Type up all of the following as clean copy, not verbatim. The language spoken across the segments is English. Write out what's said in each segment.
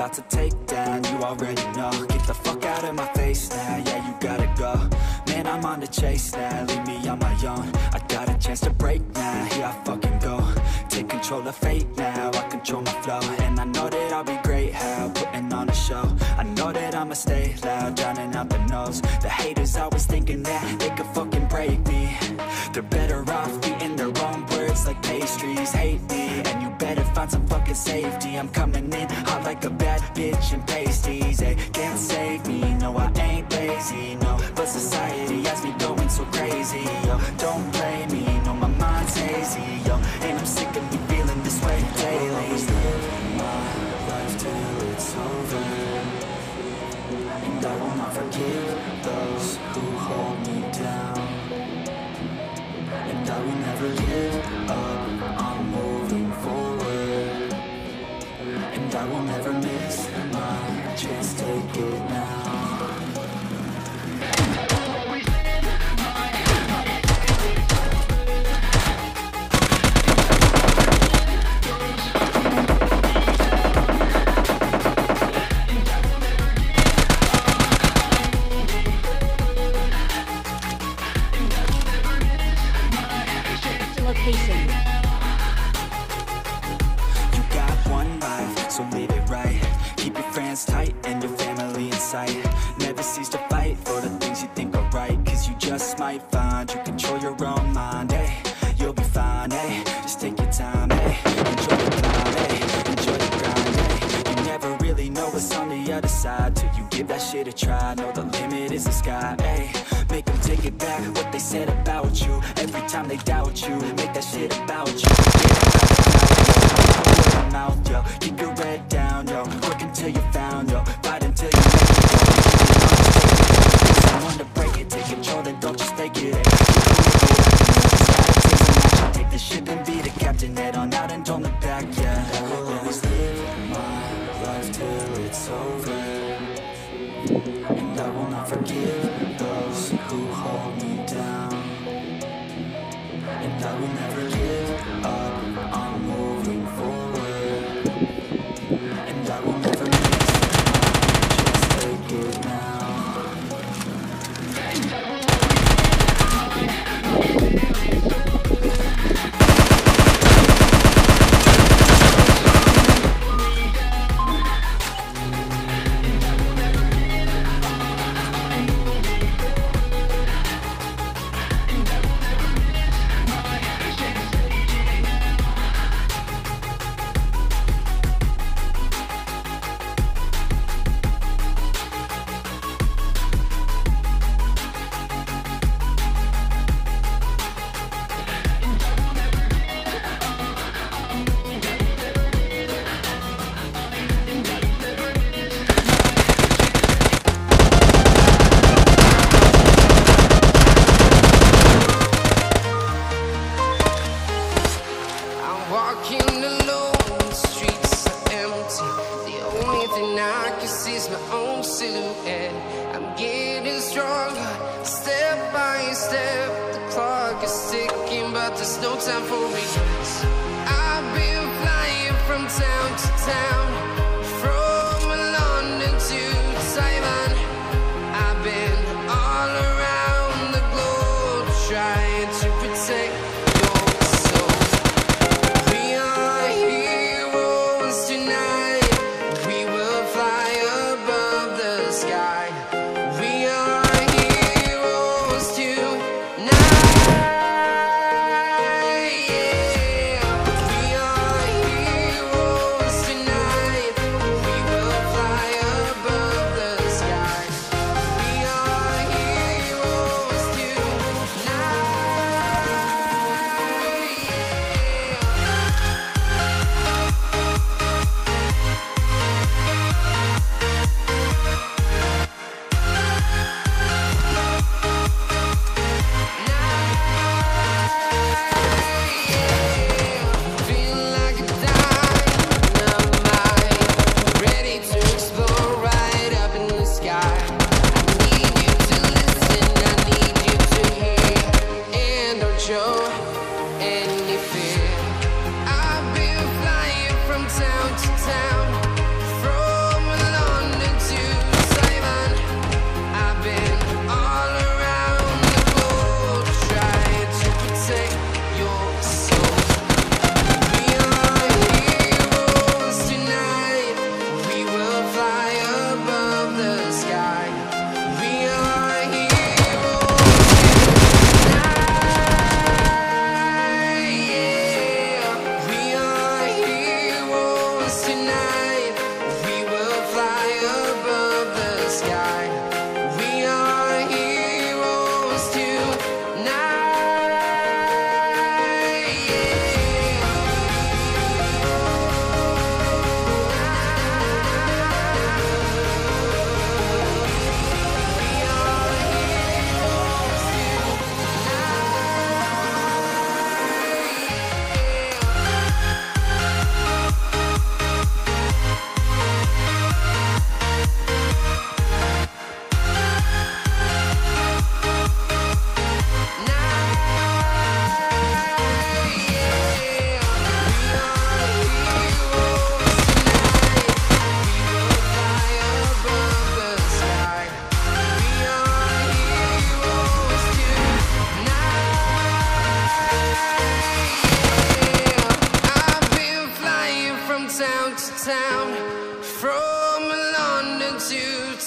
about to take down, you already know. Get the fuck out of my face now, yeah, you gotta go. Man, I'm on the chase now, leave me on my own. I got a chance to break now, here I fucking go. Take control of fate now, I control my flow. And I know that I'll be great, how putting on a show. I know that I'ma stay loud, drowning out the noise. The haters always thinking that they could fucking break me. They're better off eating their own words like pastries. Hate me, and you better find some fucking safety. I'm coming in hot like a bad bitch in pasties. They can't save me, no I ain't lazy, no. But society has me going so crazy, yo. Don't blame me, no my mind's hazy, yo. And I'm sick of me feeling this way daily. I'll always live my life till it's over, and I will not forgive those who hold me down. And I will never give up, I'm moving forward. And I will never miss my chance, take it now. You got one life, so live it right. Keep your friends tight and your family in sight. Never cease to fight for the things you think are right, cause you just might find you control your own mind, eh? You'll be fine, eh? Just take your time, eh? Enjoy the climb, eh? Enjoy the grind, eh? You never really know what's on the other side till you give that shit a try. Know the limit is the sky, eh? Make them take it back, what they said about you. Every time they doubt you, make that shit about you. Mouth, yo. Keep your head down, yo. Work until you found, yo. Fight until you make it, yo. Someone to break it, take control, then don't just take it, eh? Take the ship and be the captain, head on out and don't look back, yeah. I will always live my life till it's over, and I will not forgive those who hold me down. And I will never give up, I'm moving forward. And I will never miss my chance, take it now. There's no time for regrets. I've been flying from town to town, from London to Taiwan. I've been all around the globe trying to protect your soul. We are heroes tonight. We will fly above the sky. We are heroes tonight. We are heroes tonight.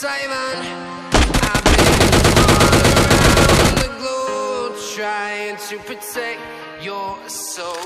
Taiwan. I've been all around the globe trying to protect your soul.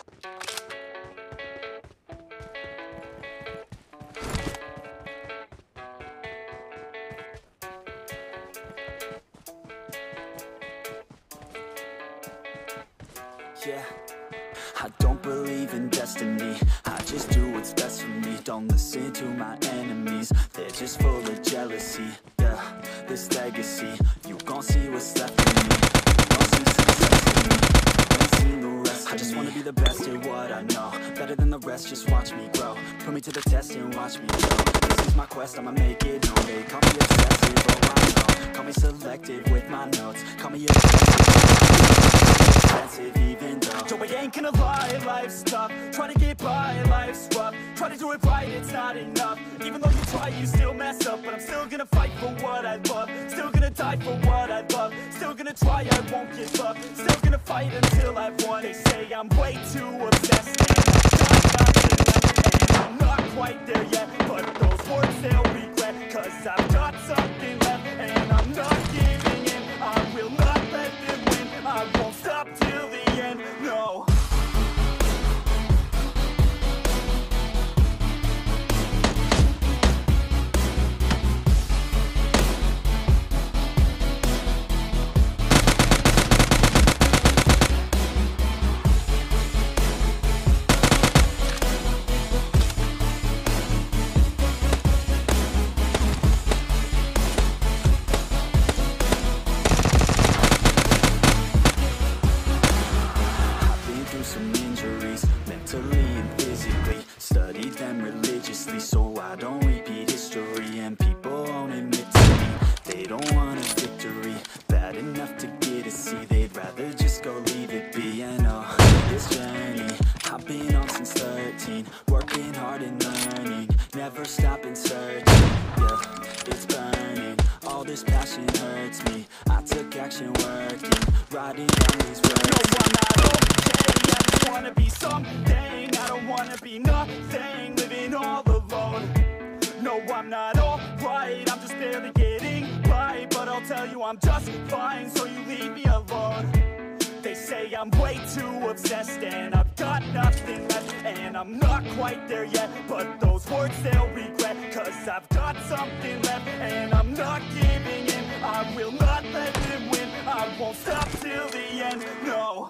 Yeah, I don't believe in destiny, I just do what's best for me. Don't listen to my enemies, they're just full of jealousy. Yeah, this legacy, you gon' see what's left of me. Gon' see success in me, ain't seen the rest of me. I just wanna be the best at what I know, better than the rest, just watch me grow. Put me to the test and watch me grow. This is my quest, I'ma make it known. They call me obsessive, oh I know. Call me selective with my notes, call me expensive even though Joe, I ain't gonna lie, life's tough. Try to get by, life's rough. Try to do it right, it's not enough. Even though you try, you still mess up. But I'm still gonna fight for what I love. Still gonna die for what I love. Still gonna try, I won't give up. Still gonna fight until I've won. They say I'm way too obsessed and I've got nothing left. And I'm not quite there yet, but those words they'll regret. Cause I've got something left and I'm not giving in. I will not let them win. I won't stop till the end, no. Some injuries, mentally and physically. Studied them religiously so I don't repeat history. And people won't admit to me they don't want a victory. Bad enough to get a C, they'd rather just go leave it be. And oh, this journey I've been on since 13. Working hard and learning, never stopping searching. Yeah, it's burning, all this passion hurts me. I took action working, writing down these words. No, I'm not okay, I just wanna be something. I don't wanna be nothing, living all alone. No, I'm not alright, I'm just barely getting by. But I'll tell you I'm just fine, so you leave me alone. They say I'm way too obsessed and I've got nothing left. And I'm not quite there yet, but those words they'll regret. Cause I've got something left and I'm not giving in. I will not let them win, I won't stop till the end, no.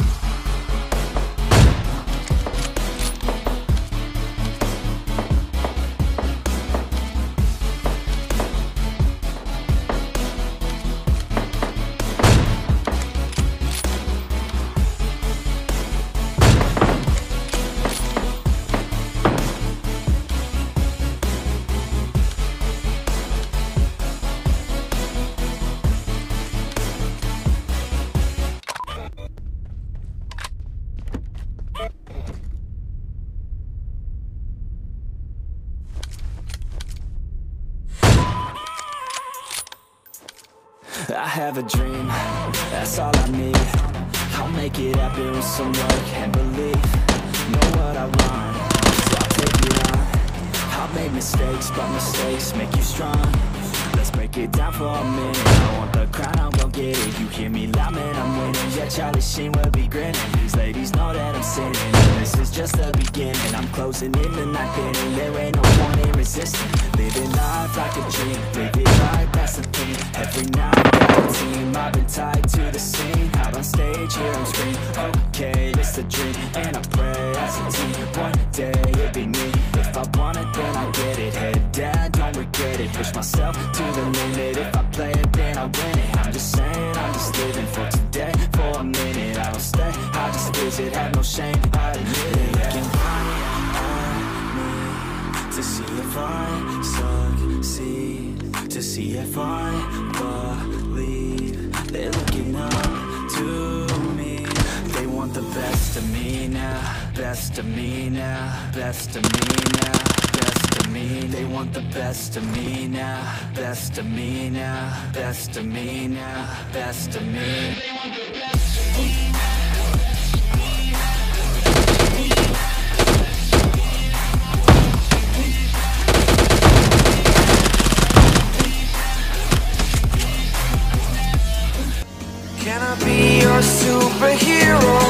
I have a dream, that's all I need. I'll make it happen with some work and belief. Know what I want, so I'll take it on. I've made mistakes, but mistakes make you strong. Let's break it down for a minute. I want the crown, I'll go get it. You hear me loud, man, I'm winning. Yeah, Charlie Sheen will be grinning. These ladies know that I'm sinning. This is just the beginning. I'm closing in the night inning. There ain't no point in resisting. Living life like a dream, live it right, that's the thing. Every night, got a team, I've been tied to the scene. Out on stage, here I'm screaming. Okay, it's a dream, and I pray as a team. One day, it'll be me. If I want it, then I get it. Head down, don't regret it. Push myself to the limit. If I play it, then I win it. I'm just saying, I'm just living for today. For a minute, I don't stay, I just visit. Have no shame, I admit it. Looking right at me to see if I succeed, to see if I believe. They're looking up to me. They want the best of me now, best of me now, best of me now, best of me. They want the best of me now, best of me now, best of me now, best of me. They want the best of me now. a superhero.